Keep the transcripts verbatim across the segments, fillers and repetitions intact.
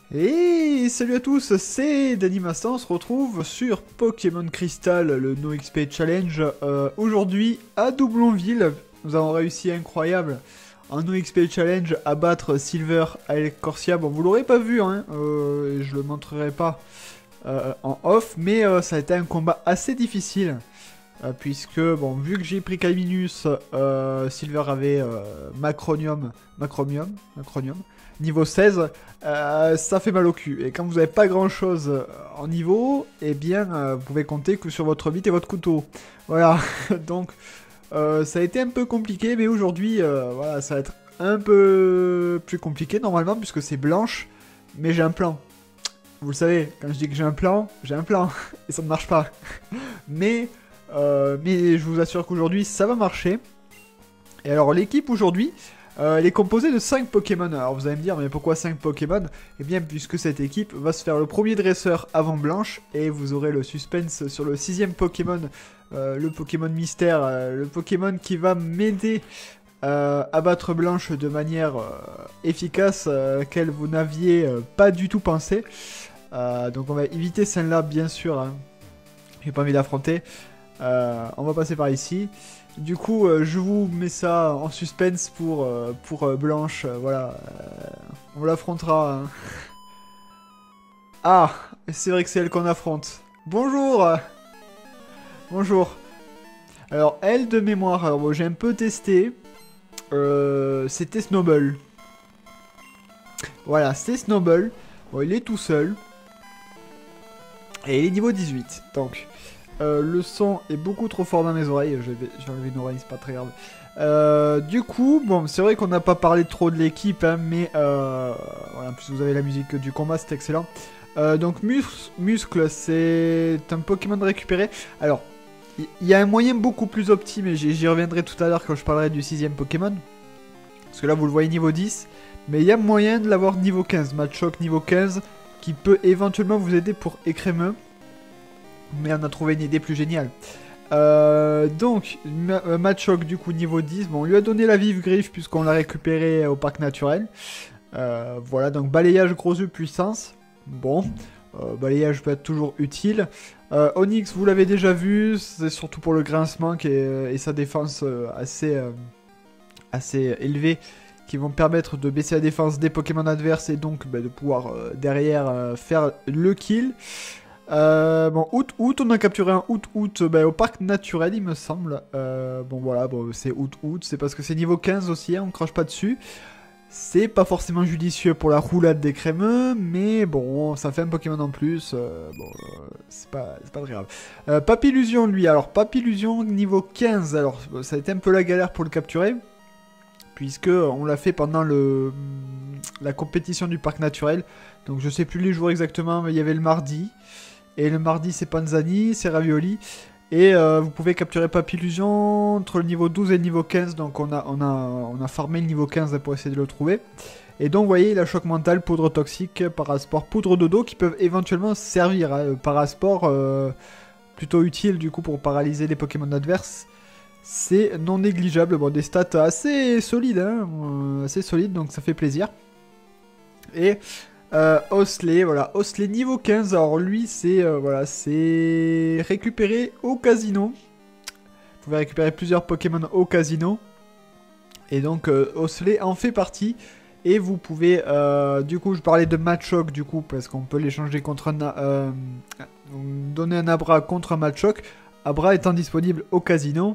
Et salut à tous, c'est Danimasta, on se retrouve sur Pokémon Crystal, le No X P Challenge. Euh, Aujourd'hui, à Doublonville, nous avons réussi incroyable un No X P Challenge à battre Silver avec Corsia. Bon, vous l'aurez pas vu, hein, euh, je le montrerai pas euh, en off, mais euh, ça a été un combat assez difficile. Euh, puisque, bon, vu que j'ai pris Calminus, euh, Silver avait euh, Macronium, Macromium, Macronium, niveau seize, euh, ça fait mal au cul. Et quand vous n'avez pas grand chose en niveau, eh bien, euh, vous pouvez compter que sur votre bite et votre couteau. Voilà, donc euh, ça a été un peu compliqué, mais aujourd'hui, euh, voilà, ça va être un peu plus compliqué normalement, puisque c'est blanche, mais j'ai un plan. Vous le savez, quand je dis que j'ai un plan, j'ai un plan, et ça ne marche pas. mais... Euh, mais je vous assure qu'aujourd'hui ça va marcher. Et alors l'équipe aujourd'hui, euh, elle est composée de cinq Pokémon. Alors vous allez me dire, mais pourquoi cinq Pokémon? Eh bien puisque cette équipe va se faire le premier dresseur avant Blanche. Et vous aurez le suspense sur le sixième Pokémon, euh, le Pokémon mystère, euh, le Pokémon qui va m'aider euh, à battre Blanche de manière euh, efficace, euh, laquelle vous n'aviez euh, pas du tout pensé. Euh, donc on va éviter celle-là bien sûr, hein. J'ai pas envie d'affronter. Euh, on va passer par ici. Du coup, euh, je vous mets ça en suspense pour, euh, pour euh, Blanche. Euh, voilà. Euh, on l'affrontera. Hein. Ah, c'est vrai que c'est elle qu'on affronte. Bonjour. Bonjour. Alors, elle de mémoire, alors bon, j'ai un peu testé. Euh, C'était Snowball. Voilà, c'est Snowball. Bon, il est tout seul. Et il est niveau dix-huit. Donc... Euh, le son est beaucoup trop fort dans mes oreilles. Je vais, je vais enlever une oreille, c'est pas très grave. Euh, du coup, bon, c'est vrai qu'on n'a pas parlé trop de l'équipe, hein, mais euh, voilà, en plus vous avez la musique du combat, c'est excellent. Euh, donc mus Muscle, c'est un Pokémon de récupérer. Alors, il y, y a un moyen beaucoup plus opti, mais j'y reviendrai tout à l'heure quand je parlerai du sixième Pokémon. Parce que là, vous le voyez niveau dix. Mais il y a moyen de l'avoir niveau quinze. Machoke niveau quinze, qui peut éventuellement vous aider pour Écrémeux. Mais on a trouvé une idée plus géniale. Euh, donc, Machoke du coup niveau dix. Bon, on lui a donné la vive griffe puisqu'on l'a récupéré au parc naturel. Euh, voilà, donc balayage gros yeux puissance. Bon, euh, balayage peut être toujours utile. Euh, Onix, vous l'avez déjà vu, c'est surtout pour le grincement qui est, et sa défense assez, euh, assez élevée, qui vont permettre de baisser la défense des Pokémon adverses et donc bah, de pouvoir euh, derrière euh, faire le kill. Euh, bon, août, août, on a capturé un août, août bah, au parc naturel, il me semble. Euh, bon, voilà, bon, c'est août, août, c'est parce que c'est niveau quinze aussi, hein, on crache pas dessus. C'est pas forcément judicieux pour la roulade des crémeux, mais bon, ça fait un Pokémon en plus. Euh, bon, euh, c'est pas, pas très grave. Euh, Papillusion, lui, alors, Papillusion niveau quinze, alors, ça a été un peu la galère pour le capturer. Puisque on l'a fait pendant le, la compétition du parc naturel. Donc je sais plus les jours exactement, mais il y avait le mardi. Et le mardi, c'est Panzani, c'est Ravioli. Et euh, vous pouvez capturer Papillusion entre le niveau douze et le niveau quinze. Donc on a, on a, on a farmé le niveau quinze pour essayer de le trouver. Et donc vous voyez, il a choc mental, poudre toxique, parasport, poudre de dos qui peuvent éventuellement servir. Hein. Parasport, euh, plutôt utile du coup pour paralyser les Pokémon adverses. C'est non négligeable. Bon, des stats assez solides, hein, euh, assez solides, donc ça fait plaisir. Et... Euh, Osley, voilà, Osley niveau quinze, alors lui c'est euh, voilà, c'est récupéré au casino. Vous pouvez récupérer plusieurs Pokémon au casino. Et donc euh, Osley en fait partie. Et vous pouvez, euh, du coup je parlais de Machoke du coup, parce qu'on peut l'échanger contre un... Euh, donner un Abra contre un Machoke. Abra étant disponible au casino.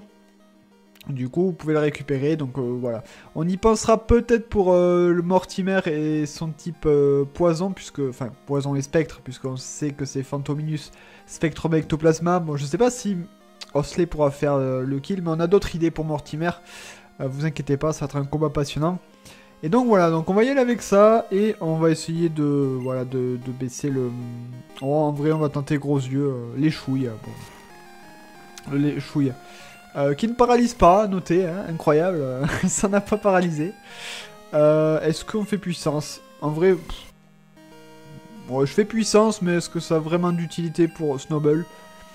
Du coup, vous pouvez le récupérer, donc euh, voilà. On y pensera peut-être pour euh, le Mortimer et son type euh, poison, puisque, enfin, poison et spectre, puisqu'on sait que c'est Phantominus, Spectrum Ectoplasma. Bon, je sais pas si Osley pourra faire euh, le kill, mais on a d'autres idées pour Mortimer. Euh, vous inquiétez pas, ça va être un combat passionnant. Et donc voilà, donc on va y aller avec ça, et on va essayer de, voilà, de, de baisser le... Oh, en vrai, on va tenter gros yeux, euh, les chouilles. Bon. Les chouilles. Euh, qui ne paralyse pas, notez, hein, incroyable, euh, ça n'a pas paralysé. Euh, est-ce qu'on fait puissance? En vrai, pff, bon, je fais puissance, mais est-ce que ça a vraiment d'utilité pour Snowball?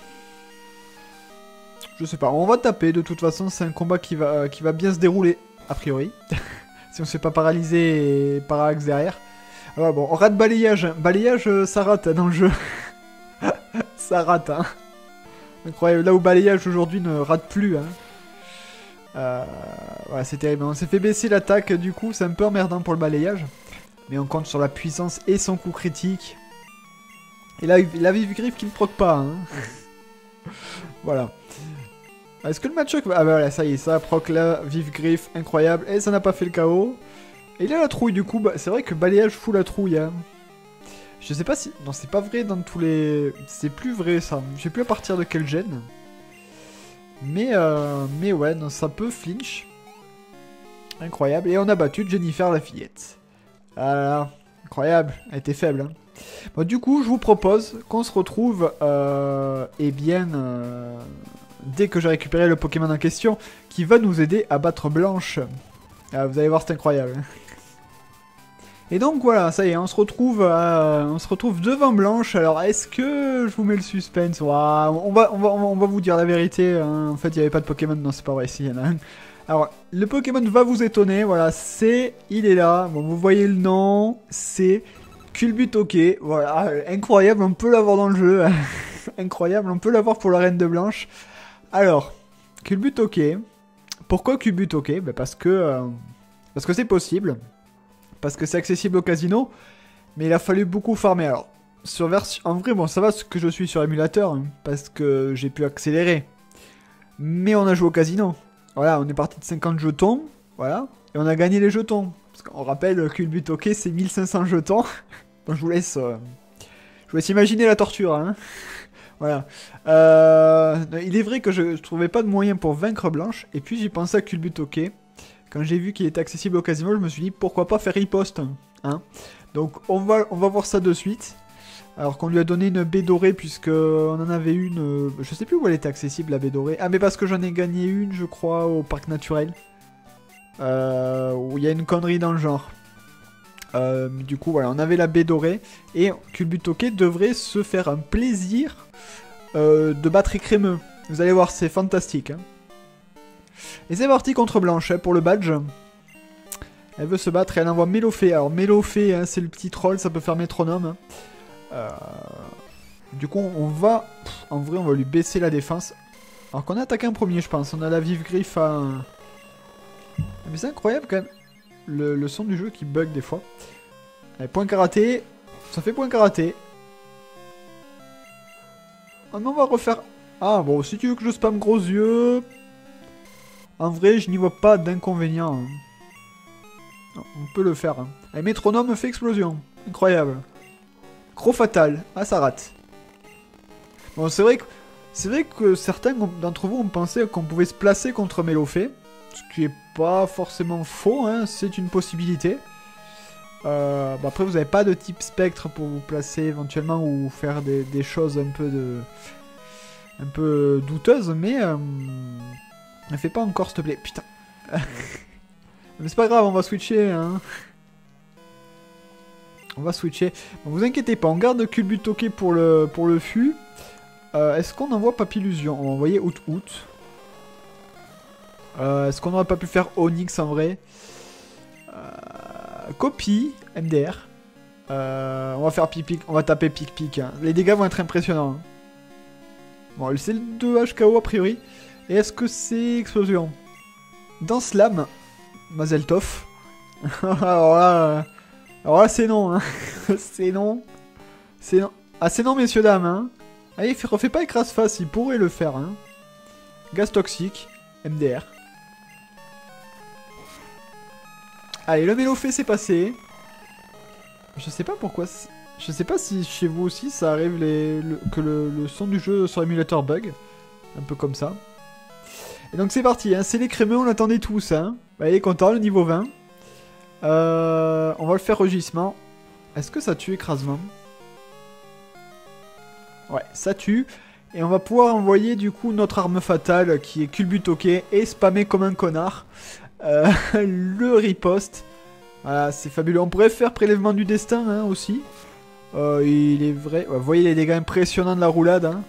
Je sais pas, on va taper, de toute façon, c'est un combat qui va, qui va bien se dérouler, a priori. Si on se fait pas paralyser et parallaxe derrière. Ah ouais, bon, on rate balayage. Balayage, euh, ça rate hein, dans le jeu. Ça rate, hein. Incroyable. Là où balayage aujourd'hui ne rate plus, hein. Euh, ouais, c'est terrible. On s'est fait baisser l'attaque, du coup, c'est un peu emmerdant pour le balayage. Mais on compte sur la puissance et son coup critique. Et là, la vive griffe qui ne proc pas, hein. Voilà. Est-ce que le match-up... Ah bah voilà, ça y est, ça proc la vive griffe, incroyable. Et ça n'a pas fait le K O. Et il a la trouille, du coup. Bah, c'est vrai que balayage fout la trouille, hein. Je sais pas si... Non, c'est pas vrai dans tous les... C'est plus vrai, ça. Je sais plus à partir de quel gène. Mais, euh... Mais ouais, non, ça peut flinch. Incroyable. Et on a battu Jennifer la fillette. Voilà. Incroyable. Elle était faible, hein. Bon, du coup, je vous propose qu'on se retrouve... Euh... Eh bien... Euh... Dès que j'ai récupéré le Pokémon en question, qui va nous aider à battre Blanche. Ah, vous allez voir, c'est incroyable. Et donc voilà, ça y est, on se retrouve, euh, on se retrouve devant Blanche. Alors, est-ce que je vous mets le suspense? Ouah, on, va, on, va, on va vous dire la vérité. Hein. En fait, il n'y avait pas de Pokémon. Non, c'est pas vrai, si, il y en a un. Alors, le Pokémon va vous étonner. Voilà, c'est... Il est là. Bon, vous voyez le nom. C'est Culbutoke. Voilà, incroyable, on peut l'avoir dans le jeu. Incroyable, on peut l'avoir pour la Reine de Blanche. Alors, Culbutoke. Pourquoi Culbutoke? Ben parce que euh, parce que c'est possible. Parce que c'est accessible au casino. Mais il a fallu beaucoup farmer. Alors, sur version... En vrai, bon, ça va ce que je suis sur émulateur. Hein, parce que j'ai pu accélérer. Mais on a joué au casino. Voilà, on est parti de cinquante jetons. Voilà. Et on a gagné les jetons. Parce qu'on rappelle, Culbutoke, c'est mille cinq cents jetons. Donc je vous laisse... Euh, je vous laisse imaginer la torture, hein. Voilà. Euh, il est vrai que je, je trouvais pas de moyen pour vaincre Blanche. Et puis j'ai pensé à Culbutoke. Quand j'ai vu qu'il était accessible au casino, je me suis dit pourquoi pas faire riposte. Hein. Donc on va, on va voir ça de suite. Alors qu'on lui a donné une baie dorée puisque on en avait une... Je sais plus où elle était accessible la baie dorée. Ah mais parce que j'en ai gagné une je crois au parc naturel. Euh, où il y a une connerie dans le genre. Euh, du coup voilà, on avait la baie dorée. Et Culbutoke devrait se faire un plaisir... Euh, de battre Écrémeux. Vous allez voir, c'est fantastique. Hein. Et c'est parti contre Blanche hein, pour le badge. Elle veut se battre et elle envoie Mélofée. Alors Mélofée, hein, c'est le petit troll, ça peut faire métronome. Hein. Euh... Du coup, on va... Pff, en vrai, on va lui baisser la défense. Alors qu'on a attaqué en premier, je pense. On a la vive griffe à... Mais c'est incroyable quand même. Le, le son du jeu qui bug des fois. Allez, point karaté. Ça fait point karaté. Ah non, on va refaire... Ah bon, si tu veux que je spam gros yeux... En vrai, je n'y vois pas d'inconvénient. Hein. On peut le faire. Hein. Allez, métronome fait explosion. Incroyable. Gros fatal. Ah, ça rate. Bon, c'est vrai que... C'est vrai que certains d'entre vous ont pensé qu'on pouvait se placer contre Mélofée. Ce qui est pas forcément faux, hein. C'est une possibilité. Euh, bah après vous n'avez pas de type spectre pour vous placer éventuellement ou faire des, des choses un peu de un peu douteuses mais euh, ne fais pas encore s'il te plaît putain. Mais c'est pas grave, on va switcher hein. On va switcher, bon, vous inquiétez pas, on garde Culbutoke pour le pour le fût. euh, est-ce qu'on envoie Papillusion? On va envoyer Out Out. euh, est-ce qu'on n'aurait pas pu faire Onyx en vrai? euh, Copie, M D R. Euh, on va faire pic-pic, on va taper pic-pic. Hein. Les dégâts vont être impressionnants. Hein. Bon, c'est le deux H K O a priori. Et est-ce que c'est explosion? Dans Slam, Mazel Tov. Alors là, euh, alors là c'est non. Hein. C'est non. C'est non. Ah, c'est non, messieurs, dames. Hein. Allez, refais pas écrase-face, il pourrait le faire. Hein. Gaz toxique, M D R. Allez, le Mélofée c'est passé. Je sais pas pourquoi... Je sais pas si chez vous aussi ça arrive les, le, que le, le son du jeu sur émulateur bug. Un peu comme ça. Et donc c'est parti, hein, c'est les crémeux, on l'attendait tous. Hein. Bah, il est content, le niveau vingt. Euh, on va le faire rugissement. Est-ce que ça tue écrasement? Ouais, ça tue. Et on va pouvoir envoyer du coup notre arme fatale qui est Culbutoke et spammer comme un connard. Euh, le riposte. Voilà, c'est fabuleux. On pourrait faire prélèvement du destin hein, aussi. Euh, il est vrai. Ouais, vous voyez les dégâts impressionnants de la roulade. Hein.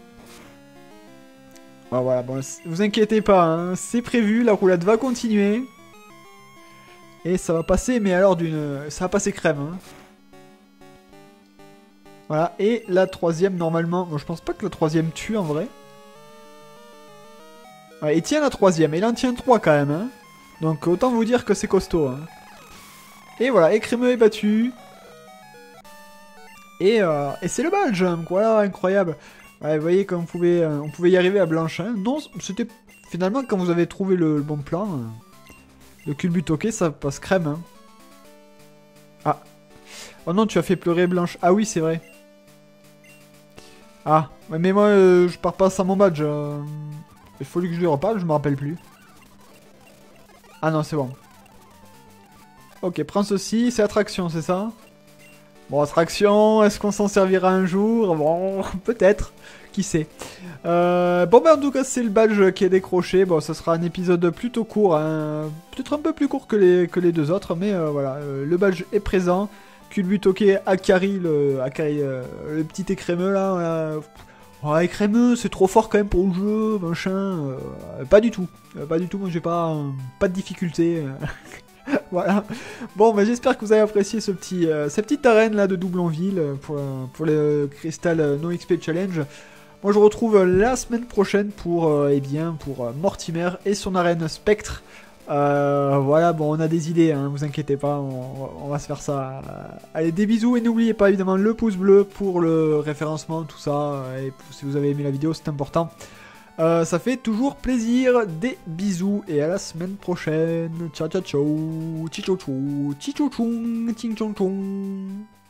Ouais, voilà, bon, vous inquiétez pas, hein, c'est prévu, la roulade va continuer. Et ça va passer, mais alors d'une... Ça va passer crème. Hein. Voilà, et la troisième, normalement... Bon, je pense pas que la troisième tue, en vrai. Ouais, il tient la troisième, et il en tient trois, quand même, hein. Donc, autant vous dire que c'est costaud, hein. Et voilà, Écrémeux est battu. Et, euh, et c'est le badge, voilà, incroyable. Ouais, vous voyez, comme on pouvait, euh, on pouvait y arriver à Blanchin. Non, c'était... Finalement, quand vous avez trouvé le, le bon plan, euh, le culbutoqué, ça passe crème, hein. Ah. Oh non, tu as fait pleurer Blanche. Ah oui, c'est vrai. Ah, ouais, mais moi, euh, je pars pas sans mon badge. Euh... Il faut que je lui reparle, je me rappelle plus. Ah non, c'est bon. Ok, prends ceci, c'est attraction, c'est ça? Bon, attraction, est-ce qu'on s'en servira un jour? Bon, peut-être, qui sait. Euh, bon, ben en tout cas, c'est le badge qui est décroché. Bon, ça sera un épisode plutôt court, hein. Peut-être un peu plus court que les, que les deux autres, mais euh, voilà, euh, le badge est présent. Culbutoqué, Akari, le, Akari, euh, le petit écrémeux là. Euh, oh, écrémeux, c'est trop fort quand même pour le jeu, machin. Euh, pas du tout, euh, pas du tout. Moi, j'ai pas, euh, pas de difficulté. Voilà. Bon, bah, j'espère que vous avez apprécié ce petit, euh, cette petite arène là de Doublonville pour, euh, pour le Crystal No X P Challenge. Moi, je vous retrouve la semaine prochaine pour, euh, eh bien, pour euh, Mortimer et son arène Spectre. Euh, voilà, bon, on a des idées, hein, vous inquiétez pas, on, on va se faire ça. Allez, des bisous et n'oubliez pas évidemment le pouce bleu pour le référencement, tout ça. Et si vous avez aimé la vidéo, c'est important. Euh, ça fait toujours plaisir. Des bisous et à la semaine prochaine. Ciao ciao ciao. Ciao ciao ciao. Ciao ciao ciao.